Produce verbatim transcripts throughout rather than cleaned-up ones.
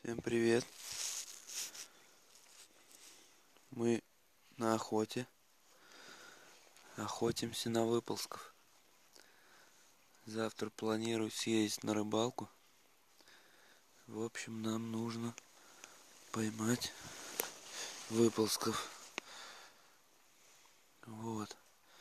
Всем привет! Мы на охоте. Охотимся на выползков. Завтра планирую съездить на рыбалку. В общем, нам нужно поймать выползков. Вот.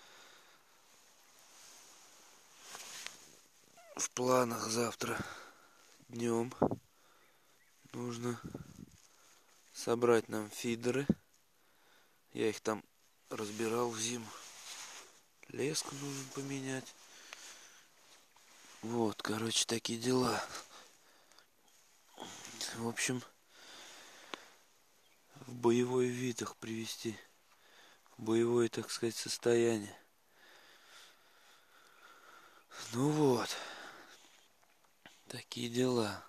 В планах завтра днем нужно собрать нам фидеры. Я их там разбирал в зиму. Леску нужно поменять. Вот, короче, такие дела. В общем, в боевой вид их привести. В боевое, так сказать, состояние. Ну вот. Такие дела.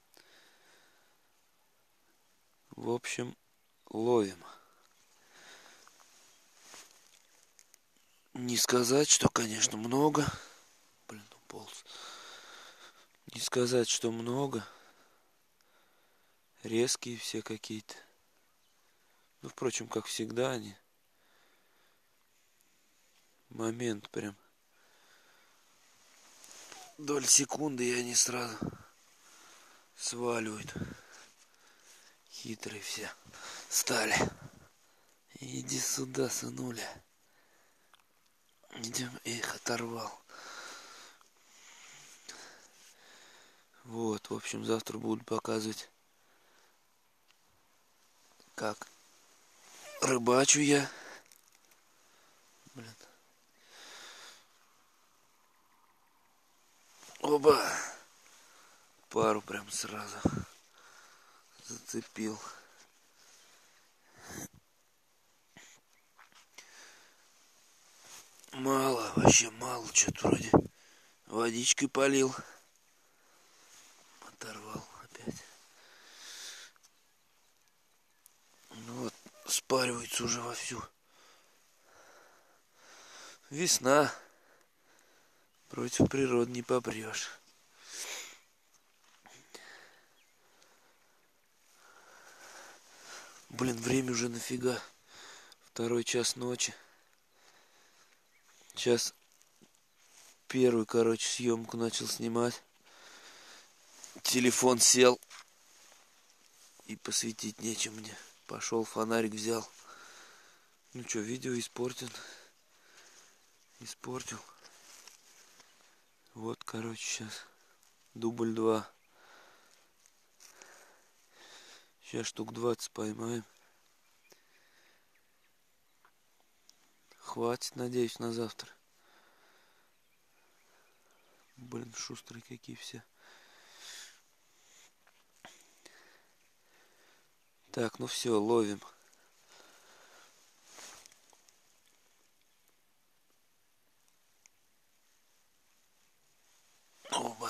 В общем, ловим. Не сказать, что, конечно, много. Блин, уполз. Не сказать, что много. Резкие все какие-то. Ну, впрочем, как всегда они. Момент прям. Доль секунды, и они сразу сваливают. Хитрые все стали. Иди сюда, сынуля. Идем, их оторвал. Вот, в общем, завтра буду показывать, как рыбачу я. Блин. Оба. Пару прям сразу зацепил. Мало, вообще мало, что-то вроде водичкой полил. Оторвал опять. Ну вот, спаривается уже вовсю. Весна. Против природы не попрешь. Блин, время уже нафига. Второй час ночи. Сейчас первую, короче, съемку начал снимать. Телефон сел. И посветить нечем мне. Пошел, фонарик взял. Ну что, видео испортил. Испортил. Вот, короче, сейчас. Дубль два. Сейчас штук двадцать поймаем. Хватит, надеюсь, на завтра. Блин, шустрые какие все. Так, ну все, ловим. Оба.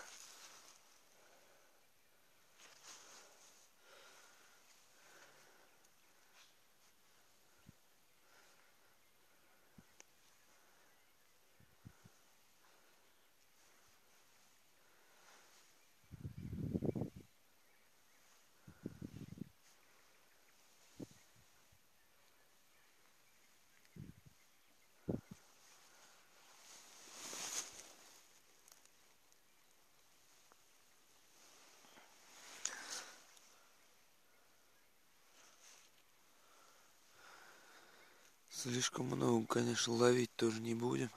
Слишком много, конечно, ловить тоже не будем.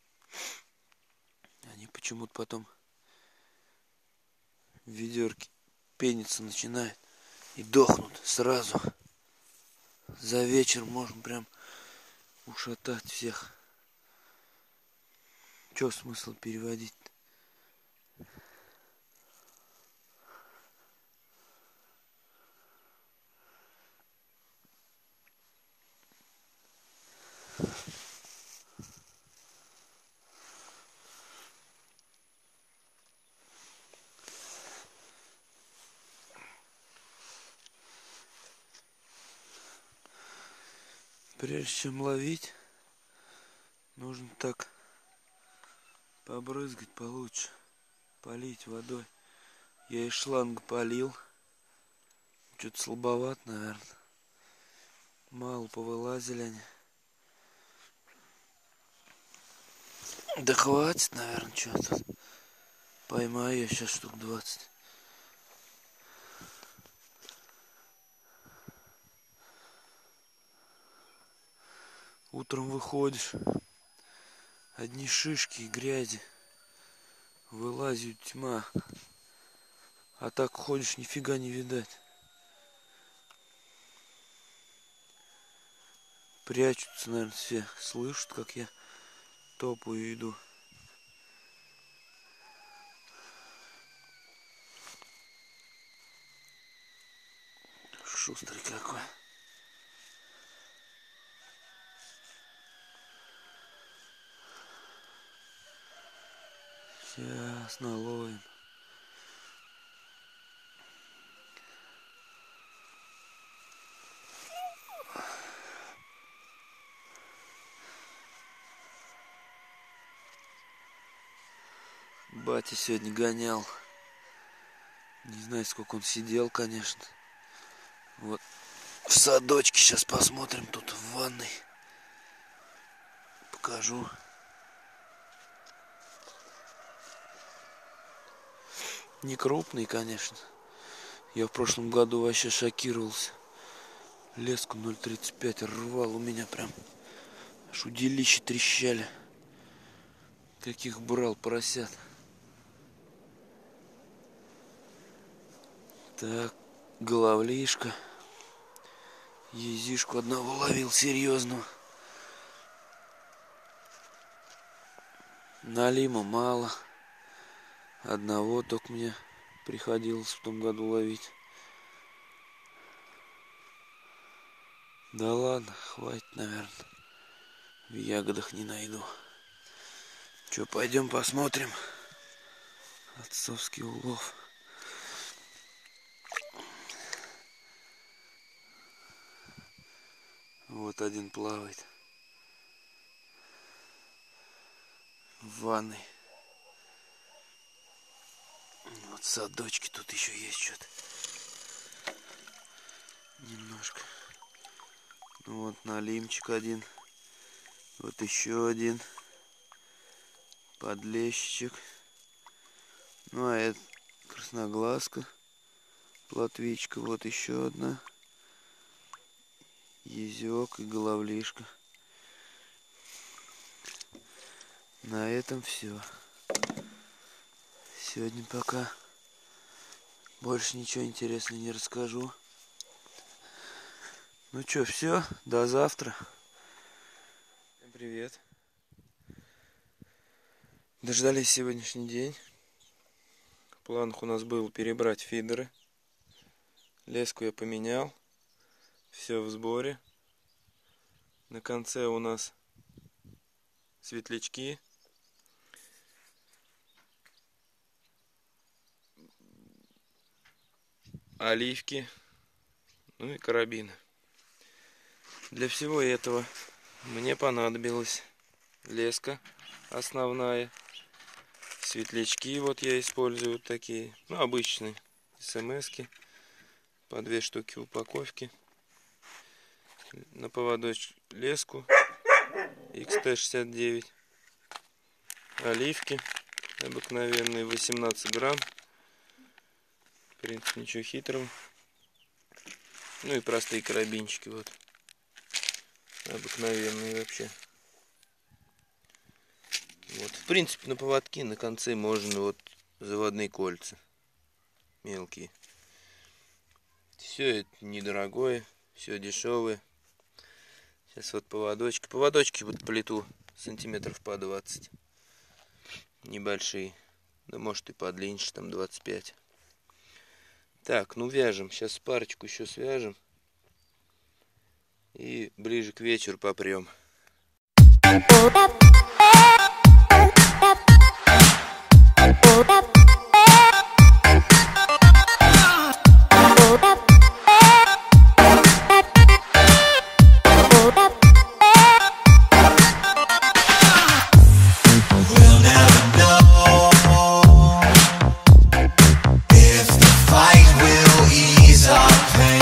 Они почему-то потом в ведерке пениться начинают и дохнут сразу. За вечер можно прям ушатать всех. Чё смысл переводить? Прежде чем ловить, нужно так побрызгать получше, полить водой. Я из шланга полил, Что-то слабоват, наверное. Мало повылазили они. Да хватит, наверное, что-то. Поймаю я сейчас штук двадцать. Утром выходишь, одни шишки и грязи, вылазит тьма, а так ходишь, нифига не видать. Прячутся, наверное, все, слышат, как я топаю и иду. Шустрый какой. Сейчас наловим. Батя сегодня гонял. Не знаю, сколько он сидел, конечно. Вот в садочке сейчас посмотрим, тут в ванной. Покажу. Не крупный, конечно. Я в прошлом году вообще шокировался. Леску ноль тридцать пять рвал, у меня прям аж удилища трещали. Каких брал поросят. Так, головлишка. Езишку одного ловил серьезного. Налима мало. Одного только мне приходилось в том году ловить. Да ладно, хватит, наверное. В ягодах не найду. Че, пойдем посмотрим. Отцовский улов. Вот один плавает. В ванной. Вот садочки тут еще есть что-то. Немножко. Ну вот налимчик один. Вот еще один. Подлещик. Ну а это красноглазка. Плотвичка. Вот еще одна. Езек и головлишка. На этом все. Сегодня пока больше ничего интересного не расскажу. Ну что, все, до завтра. Всем привет. Дождались сегодняшний день. В планах у нас было перебрать фидеры. Леску я поменял. Все в сборе. На конце у нас светлячки. Оливки. Ну и карабины. Для всего этого мне понадобилась леска основная. Светлячки вот я использую вот такие. Ну, обычные смс-ки. По две штуки в упаковке. На поводочек леску икс тэ шестьдесят девять. Оливки обыкновенные восемнадцать грамм. В принципе, ничего хитрого. Ну и простые карабинчики вот. Обыкновенные вообще. Вот. В принципе, на поводке на конце можно вот заводные кольца. Мелкие. Все это недорогое. Все дешевое. Сейчас вот поводочки. Поводочки вот плету сантиметров по двадцать. Небольшие. Да может и подлиннее, там двадцать пять. Так, ну вяжем. Сейчас парочку еще свяжем. И ближе к вечеру попрем. If the fight will ease our pain.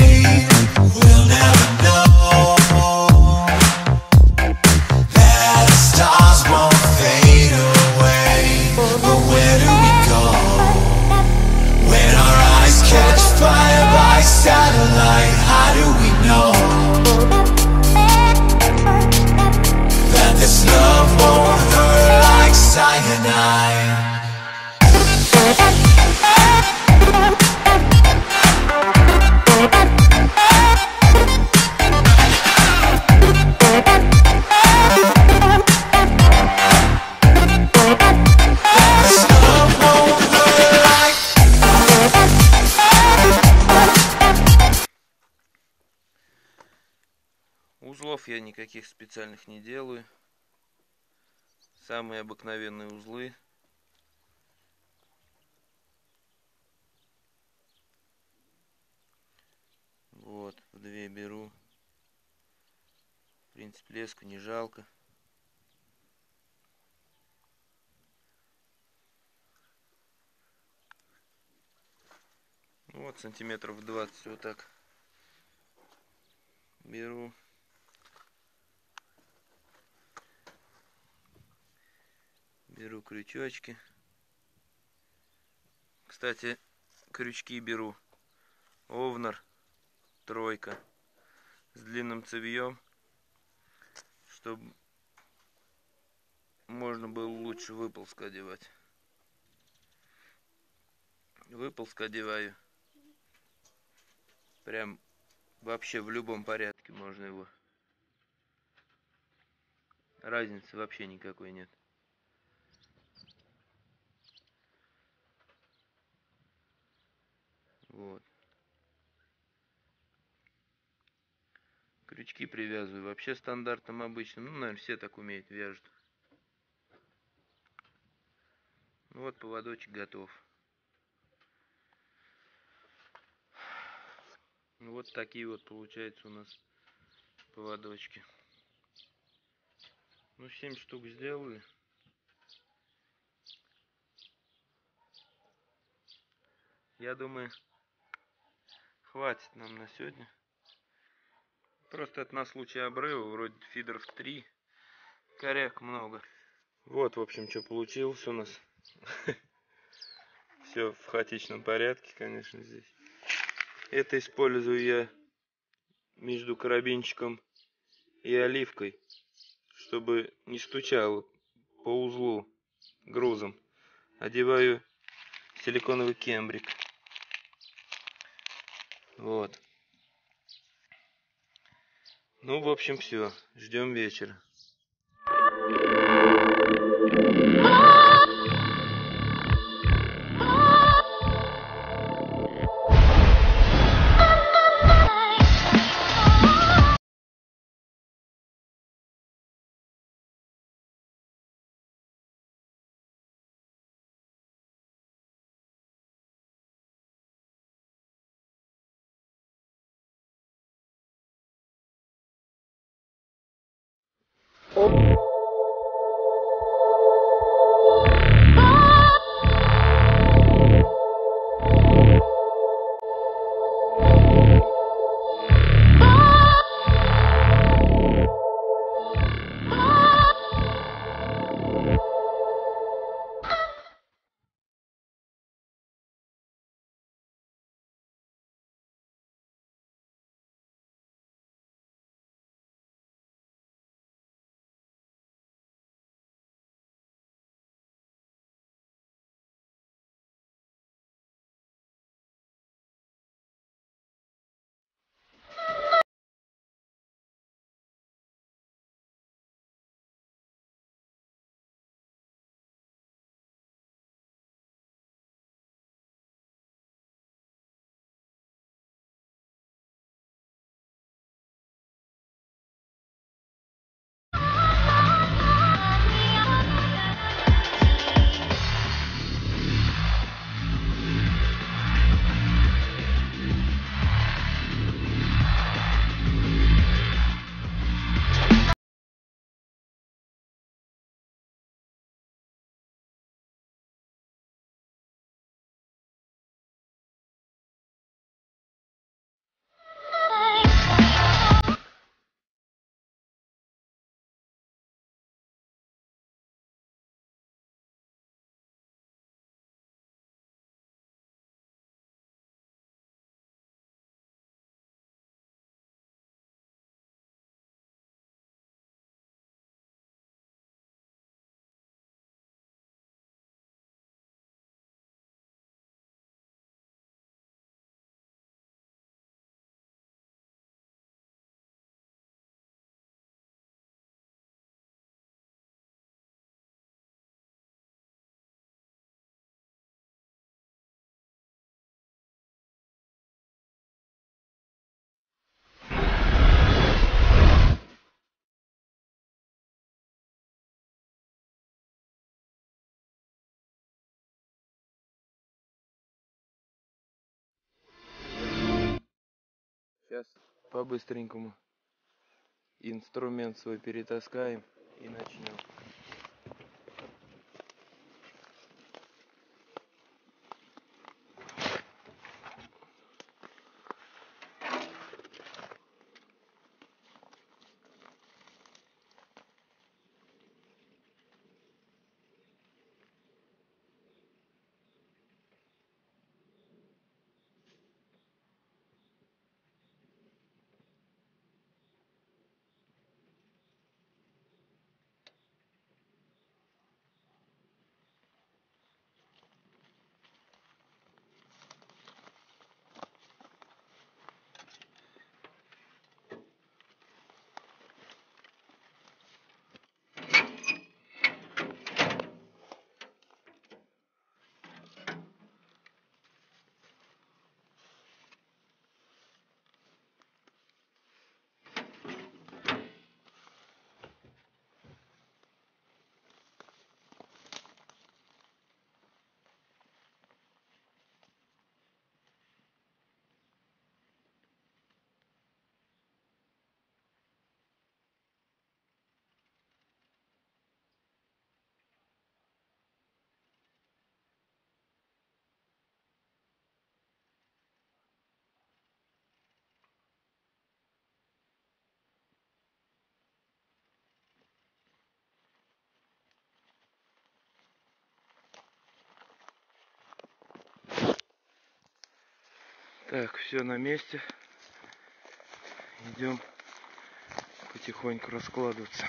satellite, how do we know that this love won't hurt like cyanide? Узлов я никаких специальных не делаю. Самые обыкновенные узлы. Вот, в две беру. В принципе, леску не жалко. Вот, сантиметров двадцать вот так беру. Беру крючочки. Кстати, крючки беру Овнер тройка с длинным цевьем, чтобы можно было лучше выползка одевать. Выползка одеваю прям вообще в любом порядке можно его. Разницы вообще никакой нет. Вот. Крючки привязываю вообще стандартным обычным. Ну, наверное, все так умеют, вяжут. Вот поводочек готов. Вот такие вот получаются у нас поводочки. Ну, семь штук сделали. Я думаю, хватит нам на сегодня. Просто это на случай обрыва. Вроде фидеров три. Коряк много. Вот, в общем, что получилось у нас. Все в хаотичном порядке, конечно, здесь. Это использую я между карабинчиком и оливкой, чтобы не стучало по узлу грузом. Одеваю силиконовый кембрик. Вот. Ну, в общем, все. Ждем вечера. Сейчас по-быстренькому инструмент свой перетаскаем и начнем. Так, все на месте. Идем потихоньку раскладываться.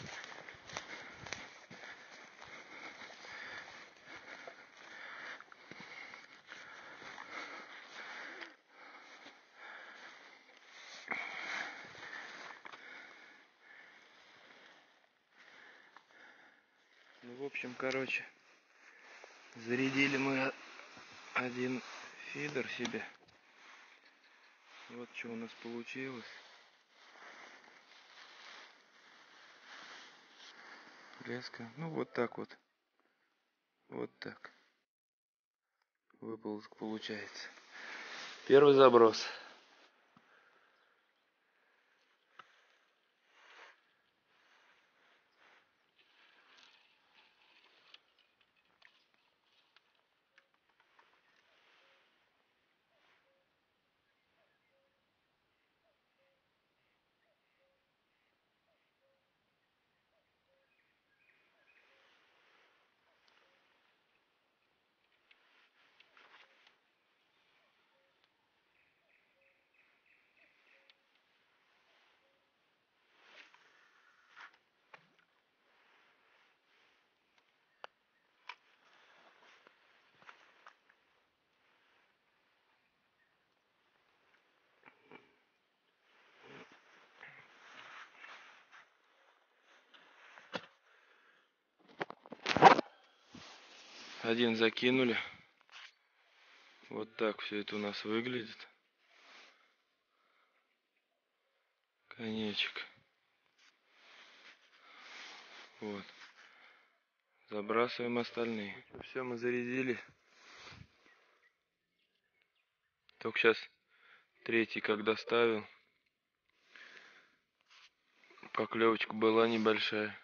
Ну, в общем, короче, зарядили мы один фидер себе. Вот что у нас получилось. Леска. Ну вот так вот. Вот так. Выползок получается. Первый заброс. Один закинули. Вот так все это у нас выглядит. Конечек. Вот. Забрасываем остальные. Все, мы зарядили. Только сейчас третий, когда ставил, поклевочка была небольшая.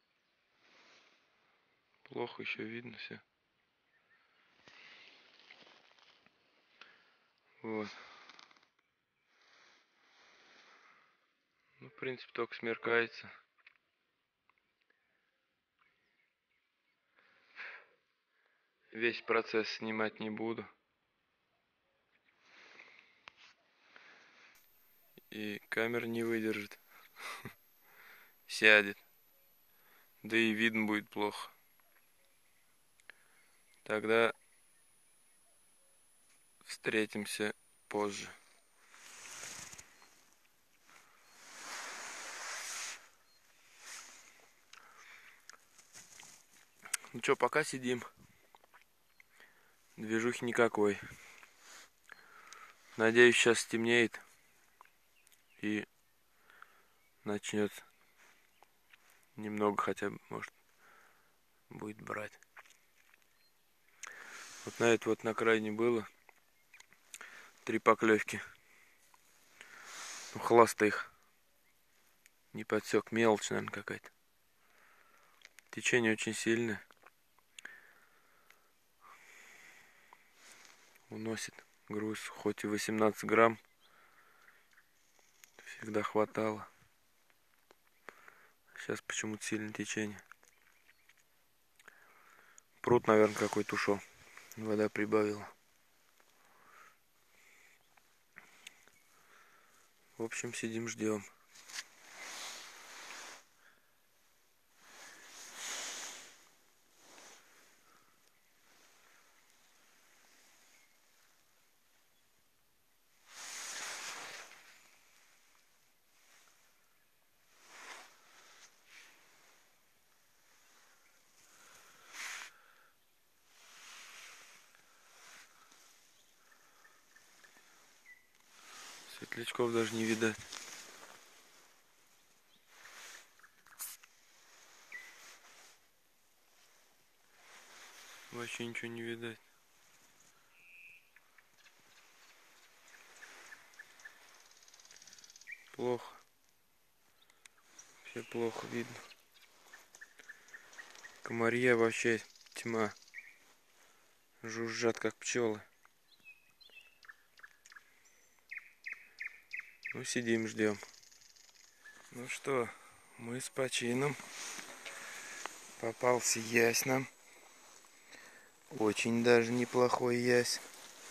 Плохо еще видно все. Вот. Ну, в принципе, только смеркается. Весь процесс снимать не буду. И камера не выдержит. Сядет. Да и видно будет плохо. Тогда встретимся позже. Ну что, пока сидим. Движухи никакой. Надеюсь, сейчас стемнеет и начнет немного хотя бы, может, будет брать. Вот на это вот на крайне было три поклевки. Хласта их не подсек. Мелочь, наверное, какая-то. Течение очень сильное. Уносит груз, хоть и восемнадцать грамм. Всегда хватало. Сейчас почему-то сильное течение. Пруд, наверное, какой-то ушел. Вода прибавила. В общем, сидим, ждем. Светлячков даже не видать. Вообще ничего не видать. Плохо. Вообще плохо видно. Комарья вообще тьма. Жужжат как пчелы. Ну, сидим, ждем. Ну что, мы с почином. Попался ясь нам. Очень даже неплохой ясь.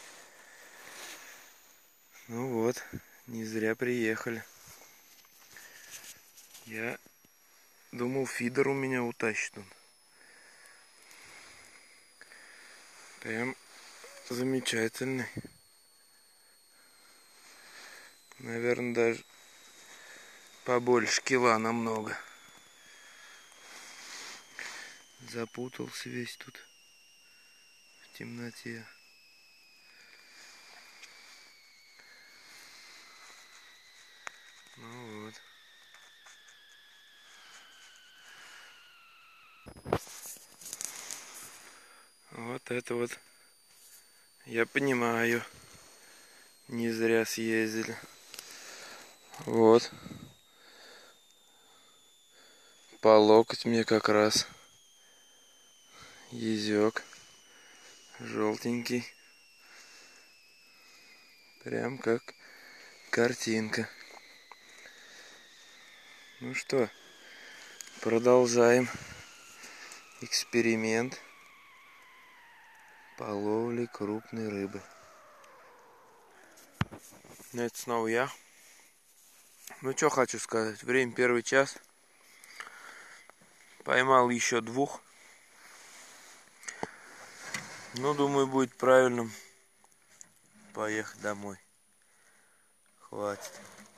Ну вот, не зря приехали. Я думал, фидер у меня утащит он. Прям замечательный. Наверное, даже побольше кила намного. Запутался весь тут в темноте. Ну вот. Вот это вот, я понимаю, не зря съездили. Вот. По локоть мне как раз. Язёк. Желтенький. Прям как картинка. Ну что, продолжаем эксперимент по ловле крупной рыбы. Ну, это снова я. Ну, что хочу сказать. Время первый час. Поймал еще двух. Ну, думаю, будет правильным поехать домой. Хватит.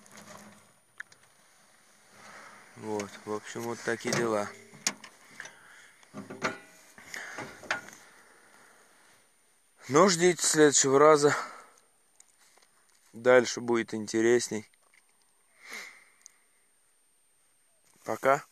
Вот, в общем, вот такие дела. Ну, ждите следующего раза. Дальше будет интересней. Пока.